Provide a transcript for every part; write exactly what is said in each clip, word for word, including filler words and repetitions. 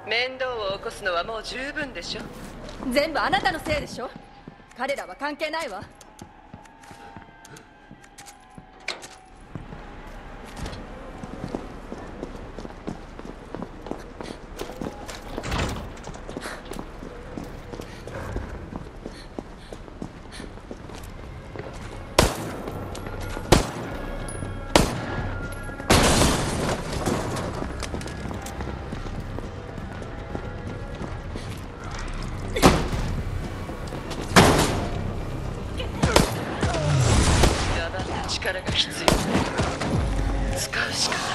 面倒を起こすのはもう十分でしょ。 全部あなたのせいでしょ。彼らは関係ないわ。 力が必要。使うしかない。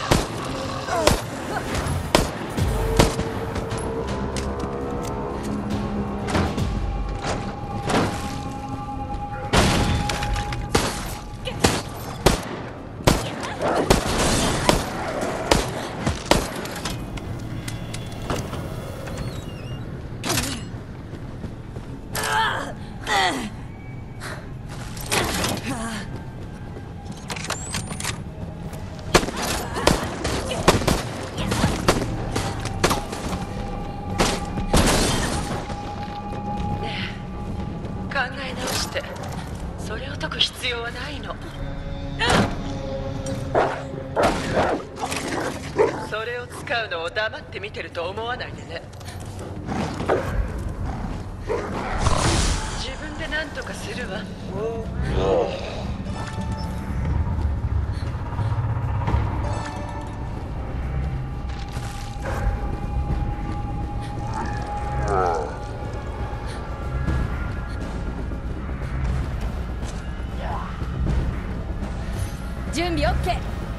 それを解く必要はないの。それを使うのを黙って見てると思わないでね。自分で何とかするわ。 準備 OK。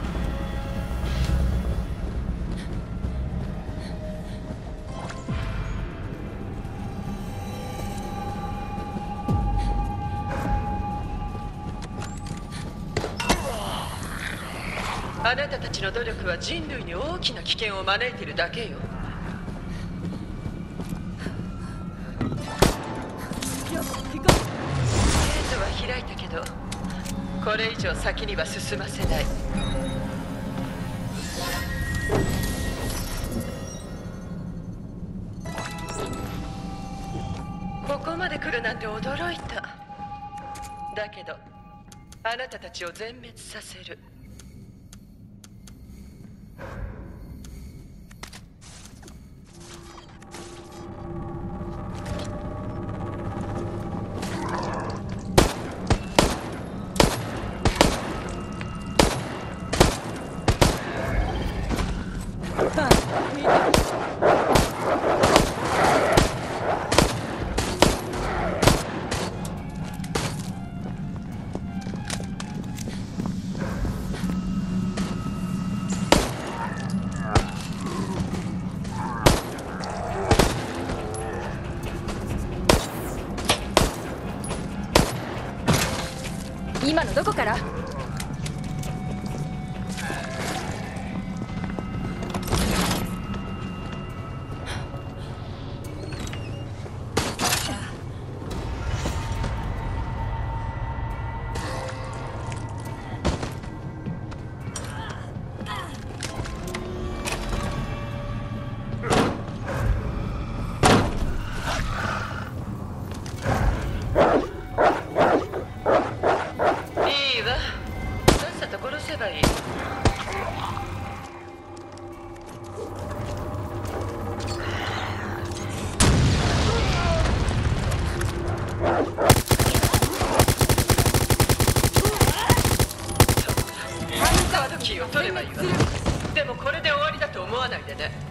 あなたたちの努力は人類に大きな危険を招いているだけよ。ゲートは開いたけどこれ以上先には進ませない。ここまで来るなんて驚いた。だけどあなたたちを全滅させる。 今のどこから？でもこれで終わりだと思わないでね。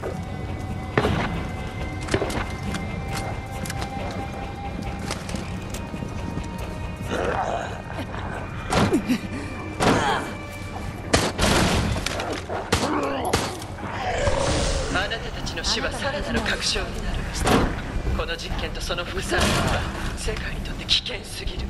あなたたちの死はさらなる確証になる。この実験とその副作用は世界にとって危険すぎる。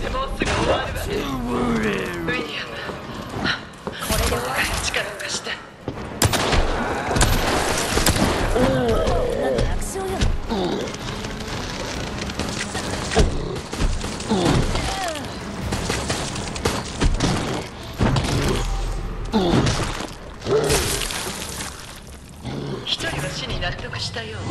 てもうすぐ終わるわね。ウィリアム、これで力を貸して。 楽勝よ。 一人は死に納得したようね。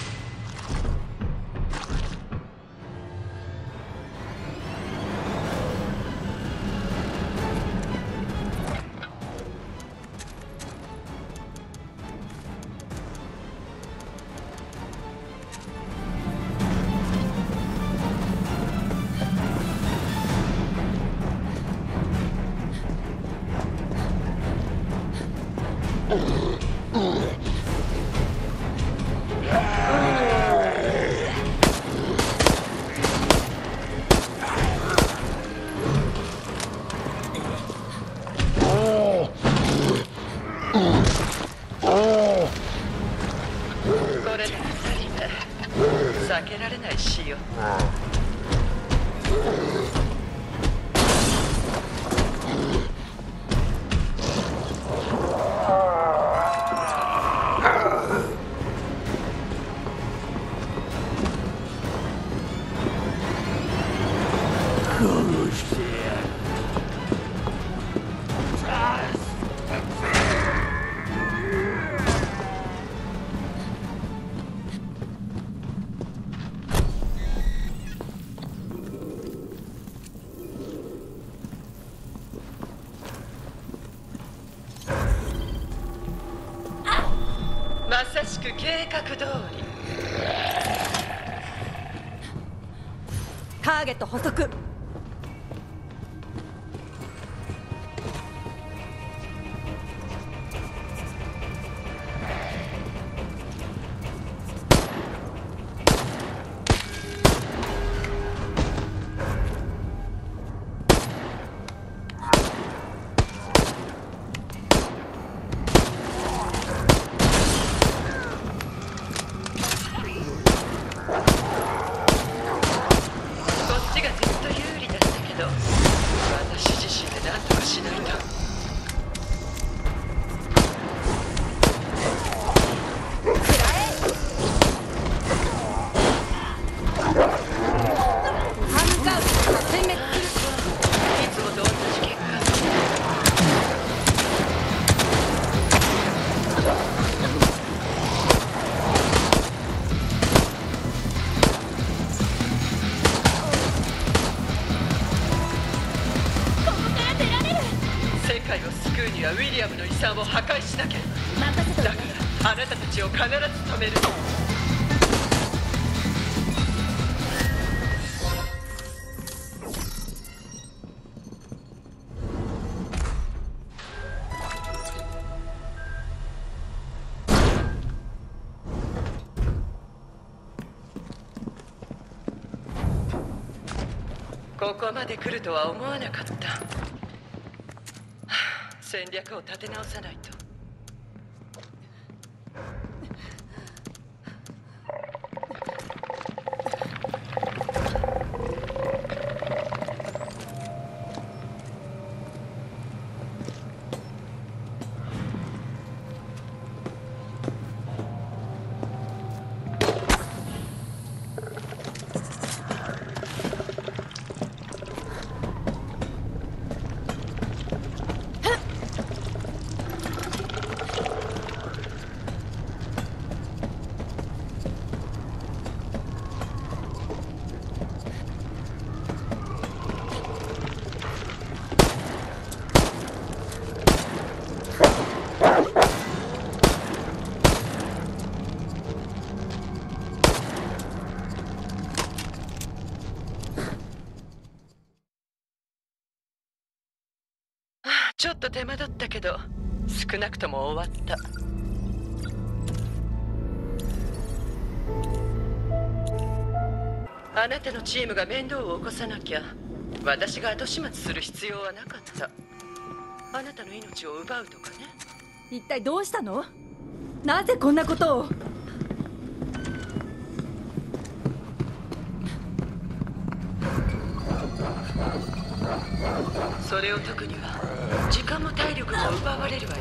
これでふたり目、避けられない死よ。まさしく計画通り。 ターゲット捕捉。ウィリアムの遺産を破壊しなければ。だからあなたたちを必ず止める。ここまで来るとは思わなかった。戦略を立て直さないと。ちょっと手間取ったけど、少なくとも終わった。あなたのチームが面倒を起こさなきゃ、私が後始末する必要はなかった。あなたの命を奪うとかね。 一体どうしたの？なぜこんなことを？ それを解くには時間も体力も奪われるわよ。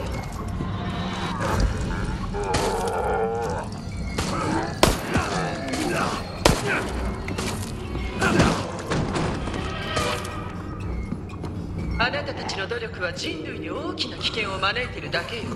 あなたたちの努力は人類に大きな危険を招いているだけよ。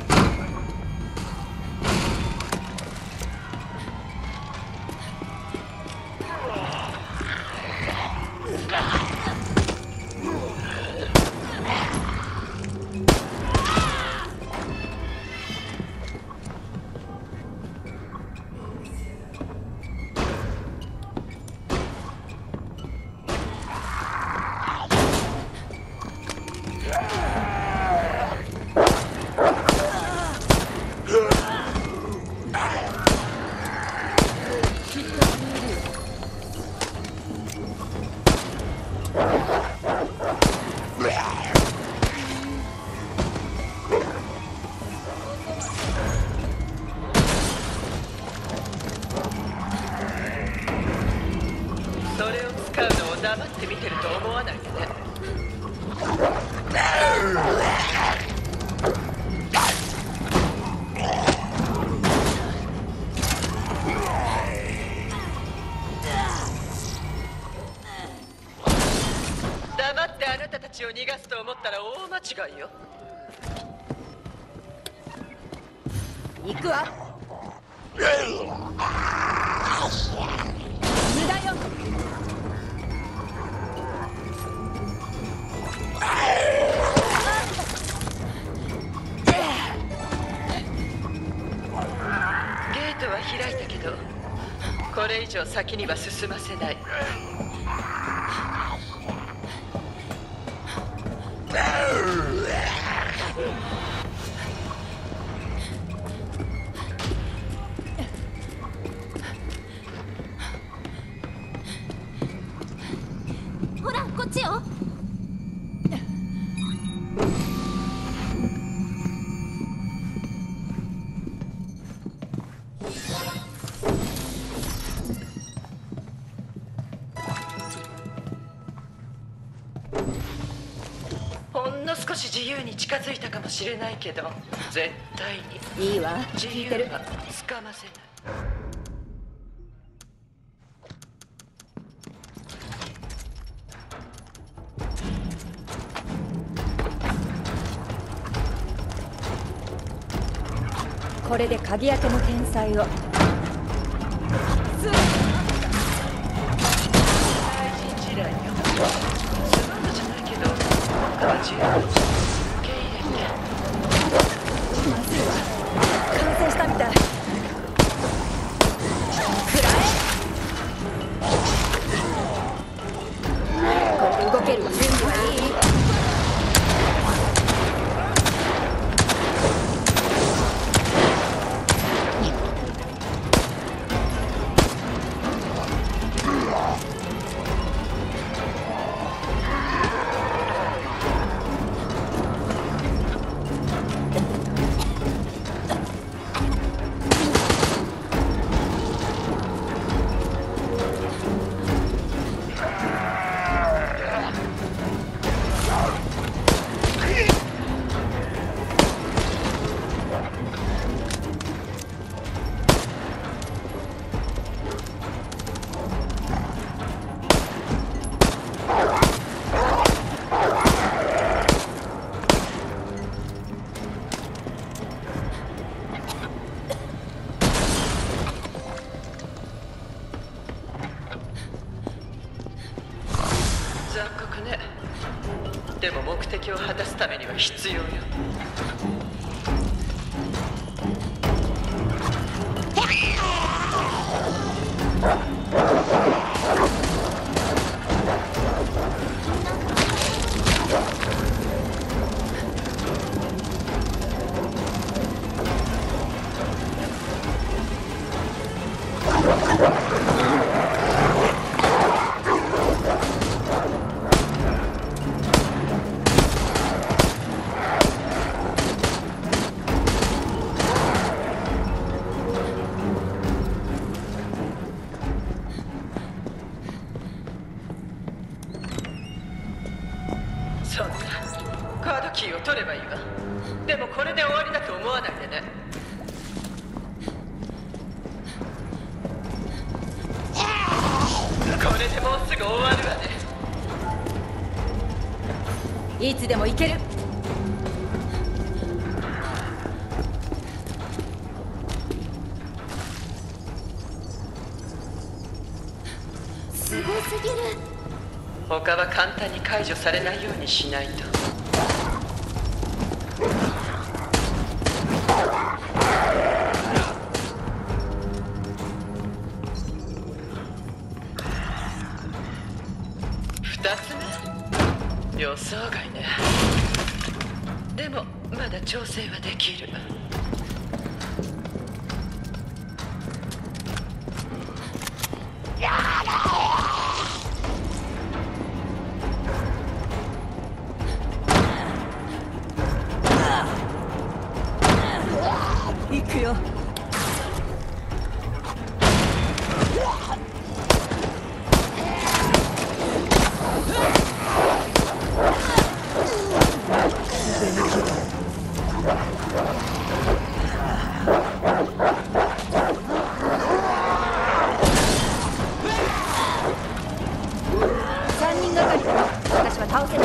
黙って見てると思わないでね。黙ってあなたたちを逃がすと思ったら大間違いよ。 行くわ。無駄よ。 ゲートは開いたけど、これ以上先には進ませない。 ほら、こっちよ。 ほんの少し自由に近づいたかもしれないけど、絶対にいいわ、 自聞いてる。 由はつかませない。 これで鍵開けの天才を。 大人地雷よ。スマートじゃないけど、僕は十分受け入れて。 まずいわ、完成したみたい。くらえ。これで動ける準備はいい？ 残酷ね。でも目的を果たすためには必要よ。 いつでも行ける。 すごすぎる。 他は簡単に解除されないようにしないと。二つ目、予想外ね。でもまだ調整はできる。 行くよ。三人がかりでも私は倒せない。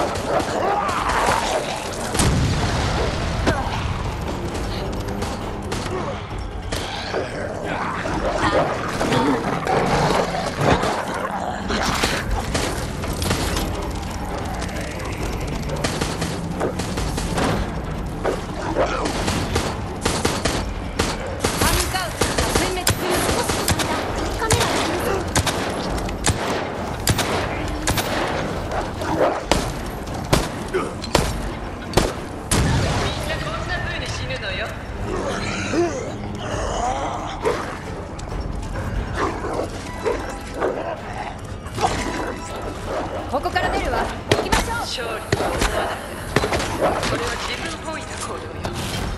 ここから出るわ。行きましょう。 勝利と思わない。これは自分本位な行動よ。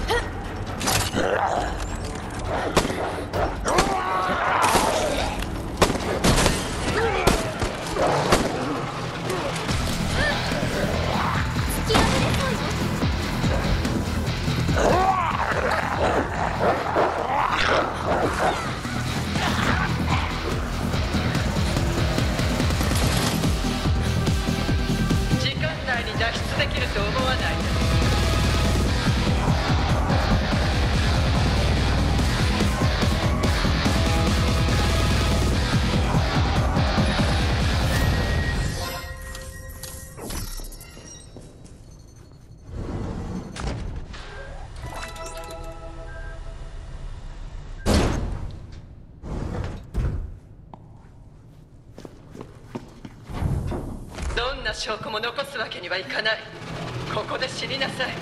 時間内に脱出できると思わない。どんな証拠も残すわけにはいかない。ここで死になさい。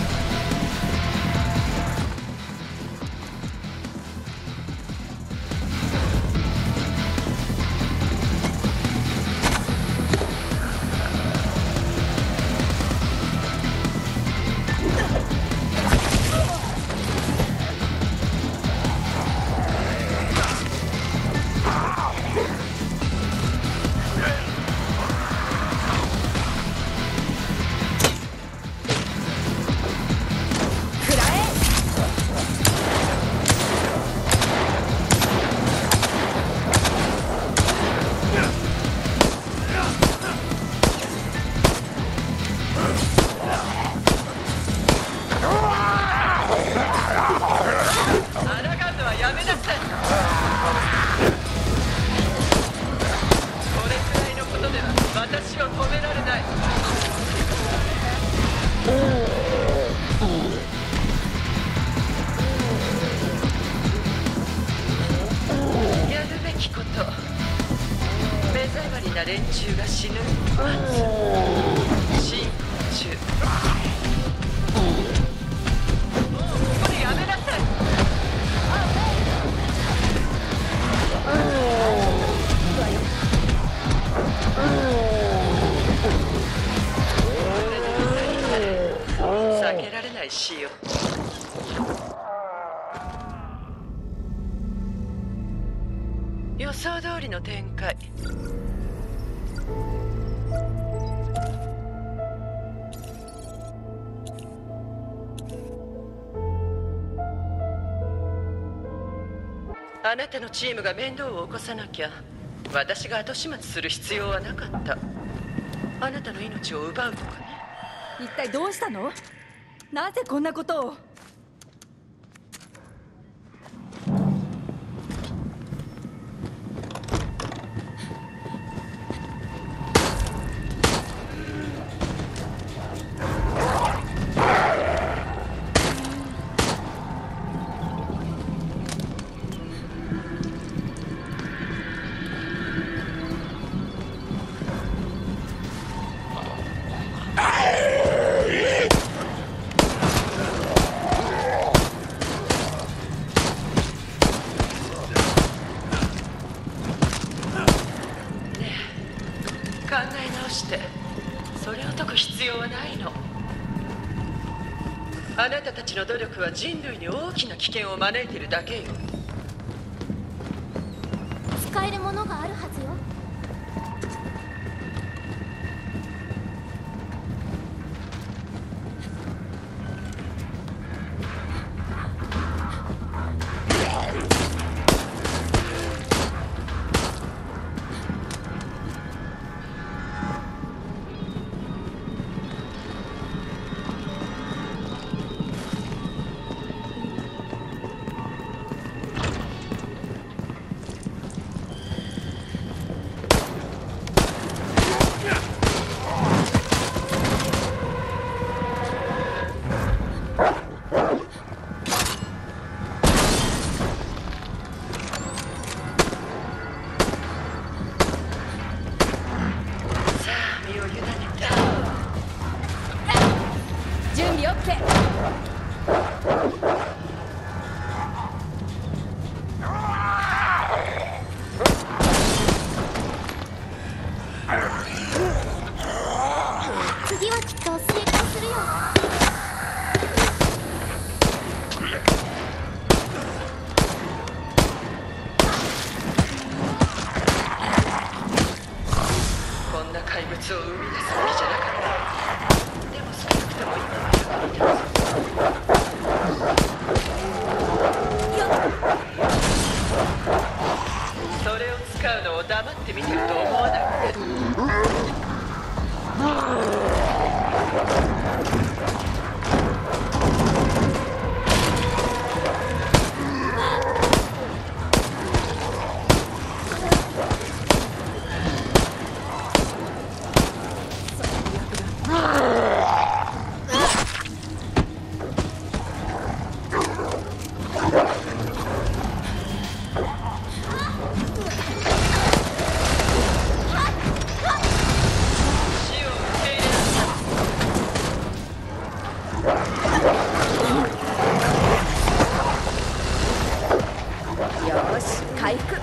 連中が死ぬ待つ進行中。これやめなさい。避けられない死よ。予想通りの展開。あなたのチームが面倒を起こさなきゃ私が後始末する必要はなかった。あなたの命を奪うとかね。 一体どうしたの？なぜこんなことを？ 考え直して、それを解く必要はないの。あなたたちの努力は人類に大きな危険を招いているだけよ。 使えるものがあるはずよ。 準備 OK。 次はきっと成功するよ。 こんな怪物を生み出すわけじゃなかった。でも少なくとも今は役に立つ。それを使うのを黙って見てると思わないで。 よし、回復。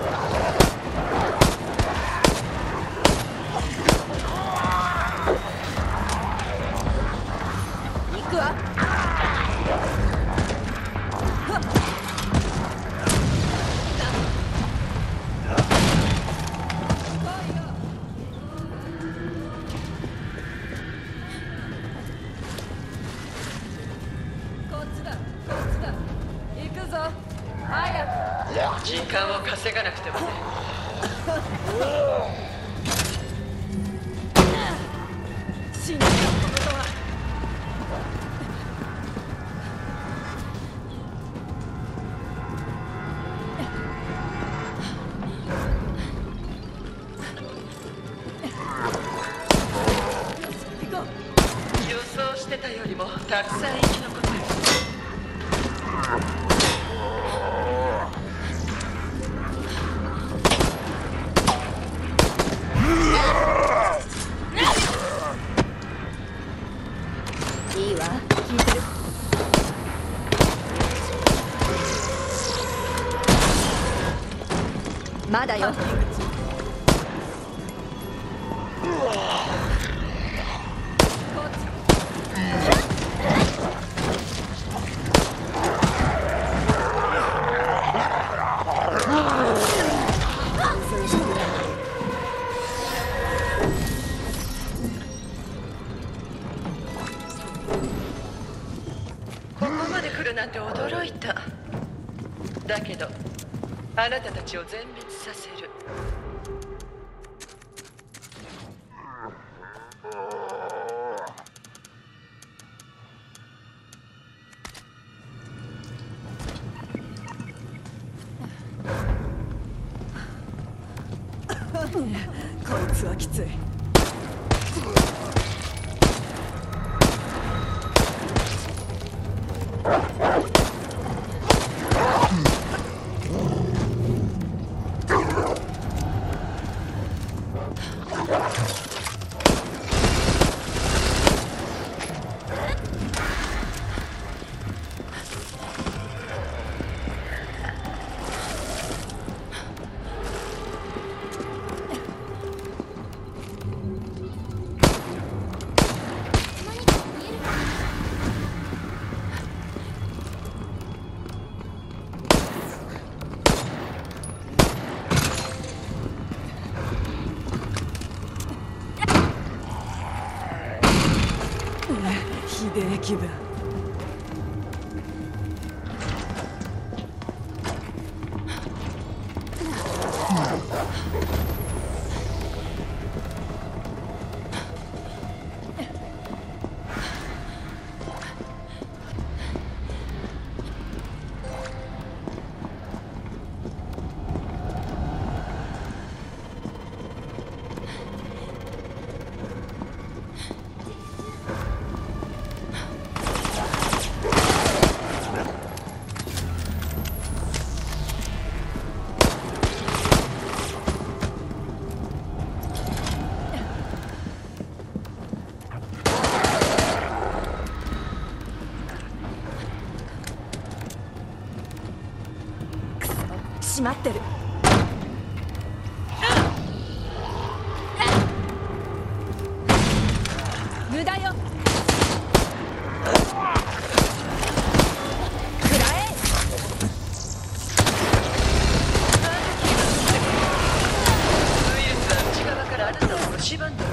行くわ。こっちだ、こっちだ。行くぞ。早く。 時間を稼がなくてもね。 死んだことは。行こう。 予想してたよりもたくさん生き残ってる。 いいわ、聞いてる。まだよ。 ここまで来るなんて驚いた。だけどあなたたちを全滅させる。 こいつはきつい。ひでえ気分。閉まってる。無駄よ。食らえ。 ウイルスは内側からあなたを蝕んでる。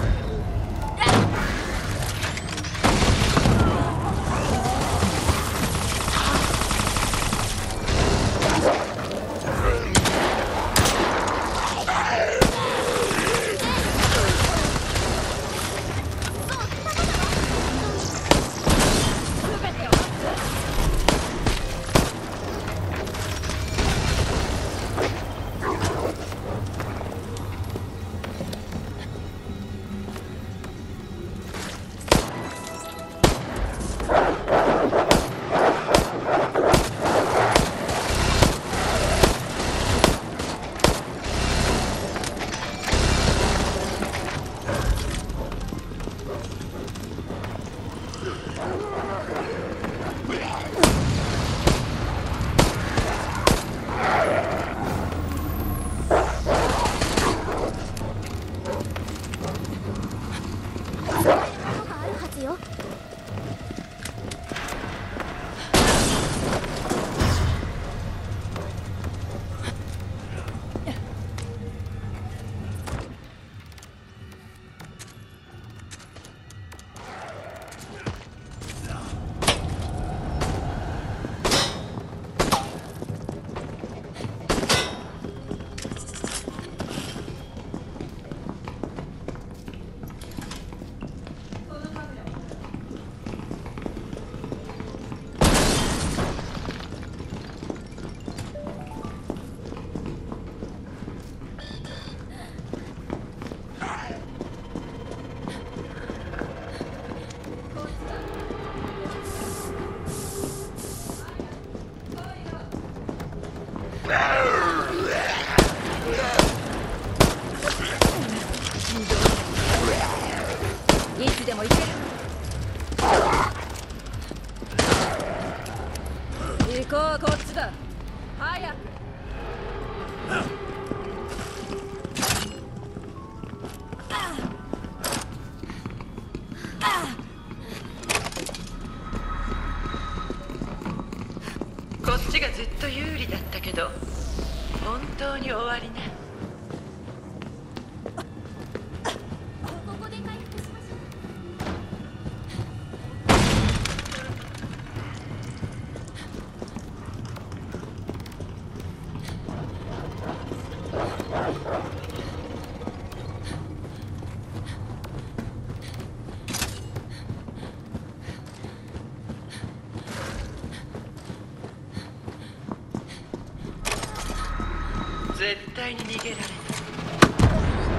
いつでも行ける。行こう、こっちだ。早く。 こっちがずっと有利だったけど、本当に終わりね。 ここで回復しましょう。 絶対に逃げられない。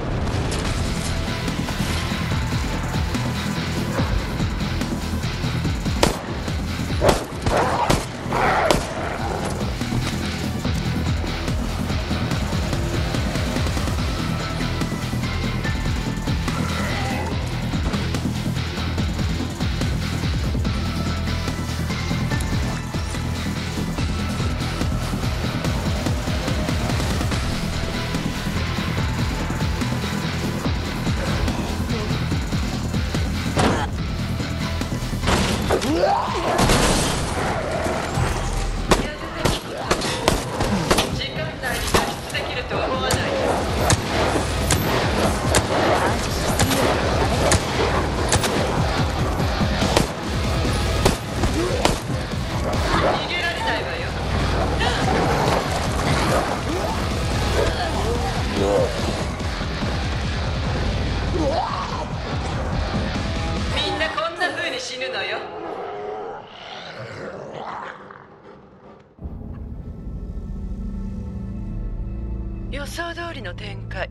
予想通りの展開。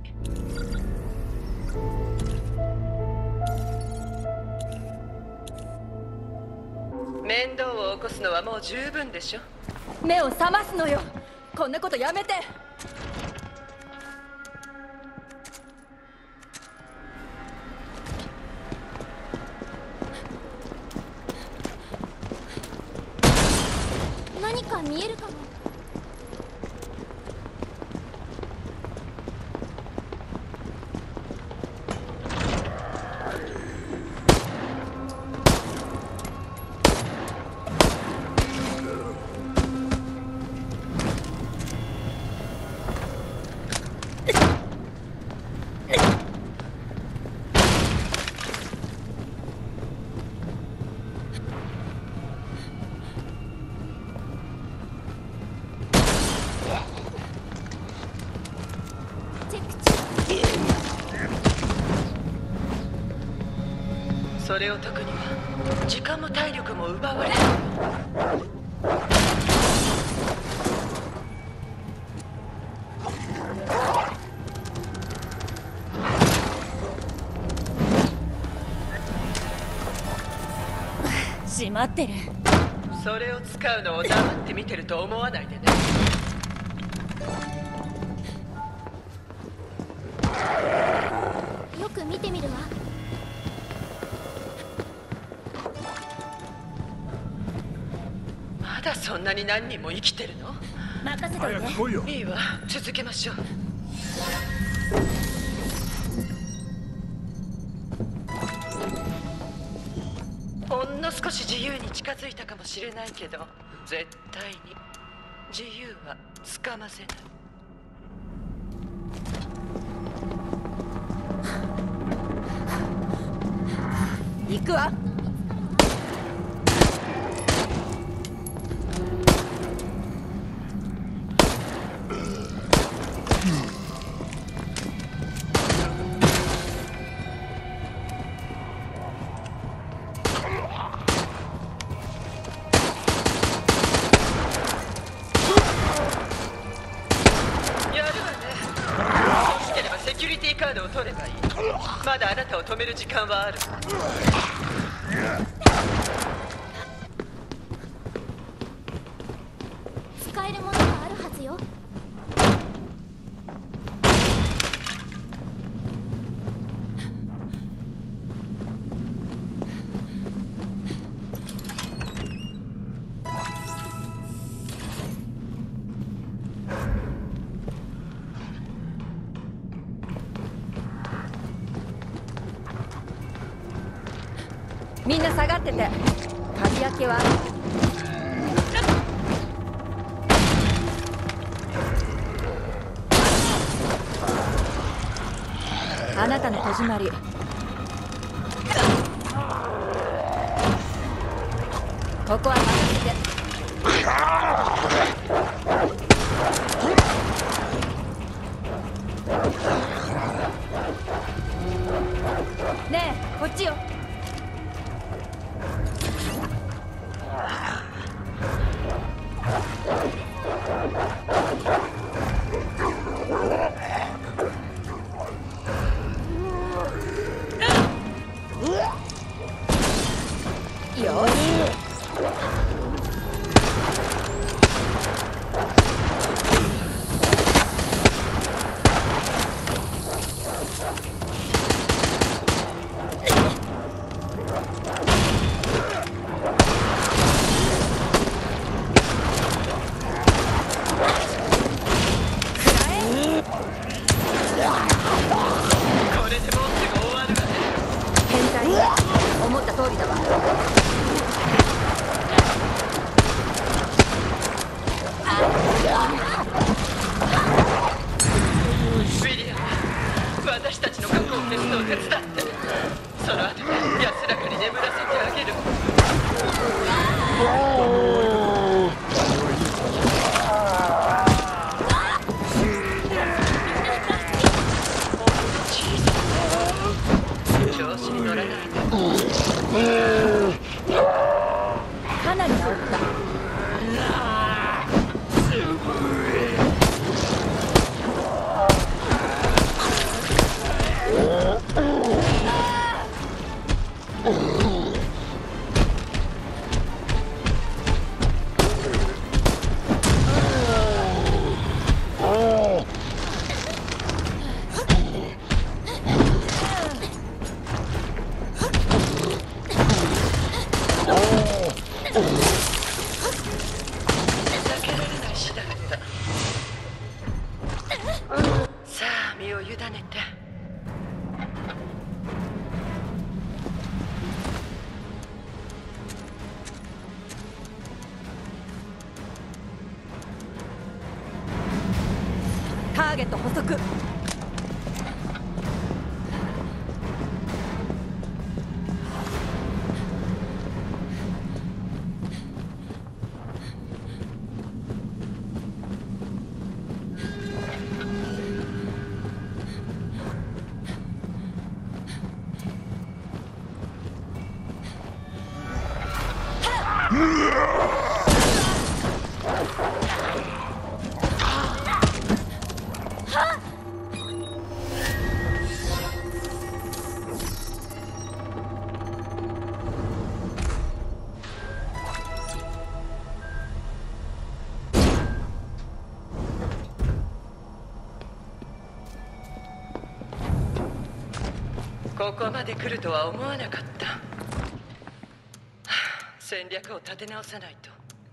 面倒を起こすのはもう十分でしょ。 目を覚ますのよ。こんなことやめて。 何か見えるかも。 それを解くには時間も体力も奪われる。 閉まってる。 それを使うのを黙って見てると思わないでね。 よく見てみるわ。 まだそんなに何人も生きてるの？ 任せておいて。 いいわ、続けましょう。ほんの少し自由に近づいたかもしれないけど、絶対に自由はつかませない。 行くわ。 カードを取ればいい。まだあなたを止める時間はある。 使えるものがあるはずよ。 みんな下がってて。鍵開けはあなたの戸締まり。ここは任せて。ねえ、こっちよ。よし。 ねて。 ターゲット捕捉。 ここまで来るとは思わなかった。はあ、戦略を立て直さないと。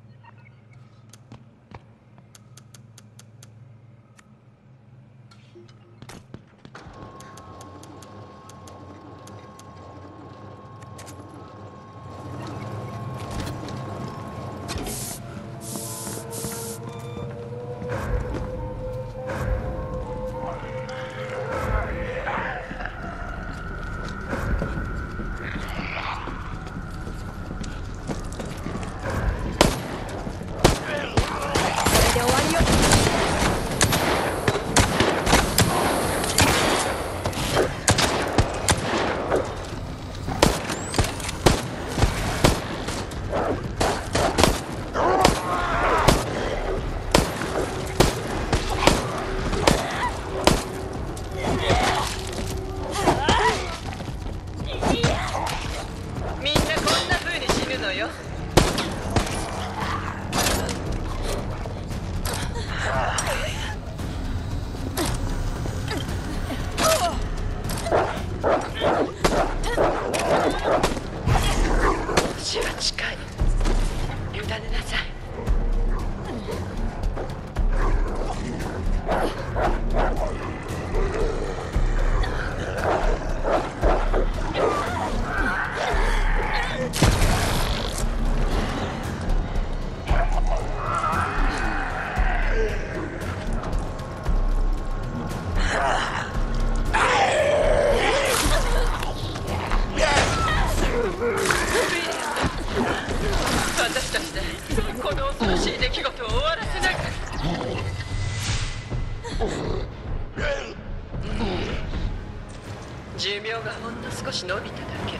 寿命がほんの少し伸びただけ。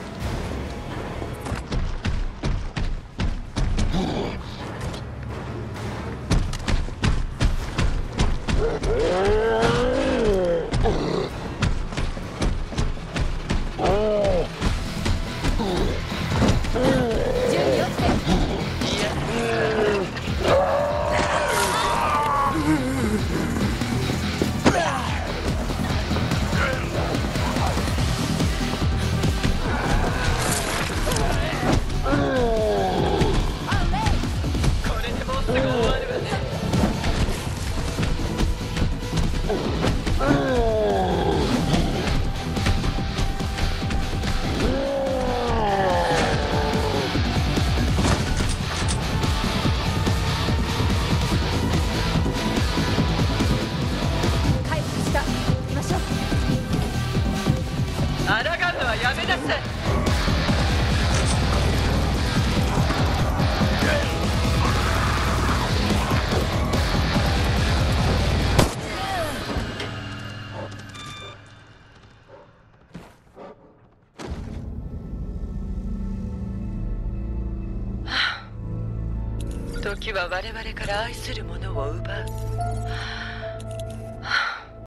時は我々から愛するものを奪う。